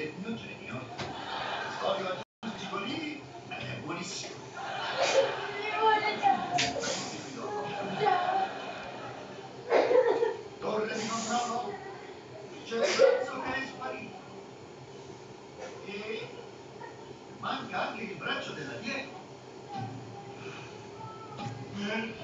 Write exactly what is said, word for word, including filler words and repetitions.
del mio genio. Olio aggiunto cipollini è buonissimo. Torre di controllo, c'è il pranzo che è sparito. E manca anche il braccio della dieta.